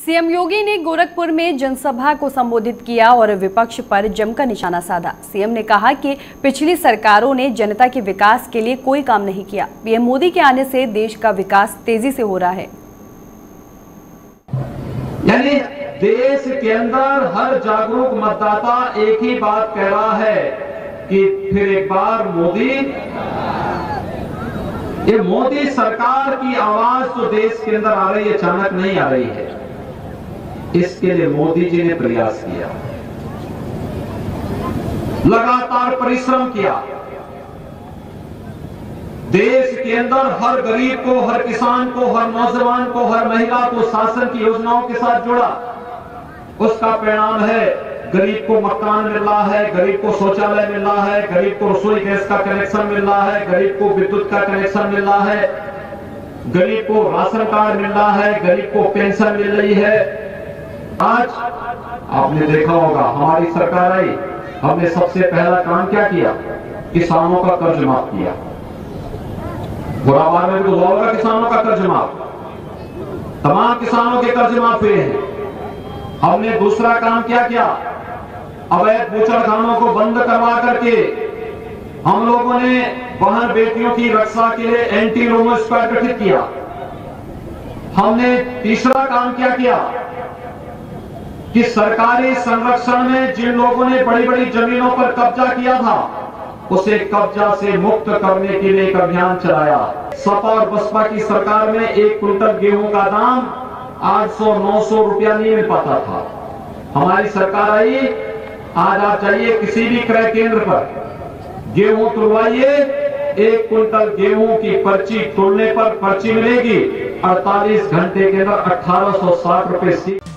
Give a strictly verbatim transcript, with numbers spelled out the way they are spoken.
CM योगी ने गोरखपुर में जनसभा को संबोधित किया और विपक्ष पर जमकर निशाना साधा। सीएम ने कहा कि पिछली सरकारों ने जनता के विकास के लिए कोई काम नहीं किया। पीएम मोदी के आने से देश का विकास तेजी से हो रहा है। यानी देश के अंदर हर जागरूक मतदाता एक ही बात कह रहा है कि फिर एक बार मोदी। ये मोदी सरकार की आवाज तो देश के अंदर आ रही है, अचानक नहीं आ रही है। इसके लिए मोदी जी ने प्रयास किया, लगातार परिश्रम किया, देश के अंदर हर गरीब को, हर किसान को, हर नौजवान को, हर महिला को शासन की योजनाओं के साथ जोड़ा। उसका परिणाम है गरीब को मकान मिल रहा है, गरीब को शौचालय मिल रहा है, गरीब को रसोई गैस का कनेक्शन मिल रहा है, गरीब को विद्युत का कनेक्शन मिल रहा है, गरीब को राशन कार्ड मिल रहा है, गरीब को पेंशन मिल रही है। आज आपने देखा होगा हमारी सरकार आई, हमने सबसे पहला काम क्या किया? किसानों का कर्ज माफ किया। बुराबार में तो होगा किसानों का कर्ज माफ, तमाम किसानों के कर्ज माफ हुए हैं। हमने दूसरा काम क्या किया? अवैध बूचड़खानों को बंद करवा करके हम लोगों ने बहन बेटियों की रक्षा के लिए एंटी रोमो स्क्वाड गठित किया। हमने तीसरा काम क्या किया कि सरकारी संरक्षण में जिन लोगों ने बड़ी बड़ी जमीनों पर कब्जा किया था, उसे कब्जा से मुक्त करने के लिए एक अभियान चलाया। सपा और बसपा की सरकार में एक क्विंटल गेहूं का दाम आठ सौ नौ सौ रुपया नहीं मिल पाता था। हमारी सरकार आई, आज आप जाइए किसी भी क्रय केंद्र पर गेहूं तुलवाइए, एक क्विंटल गेहूं की पर्ची तोड़ने पर पर्ची मिलेगी अड़तालीस घंटे के अंदर अठारह सौ साठ रुपए।